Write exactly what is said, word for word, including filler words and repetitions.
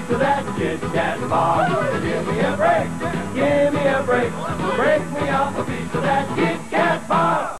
piece of that Kit Kat bar. Give me a break, give me a break, break me off a piece of that Kit Kat bar.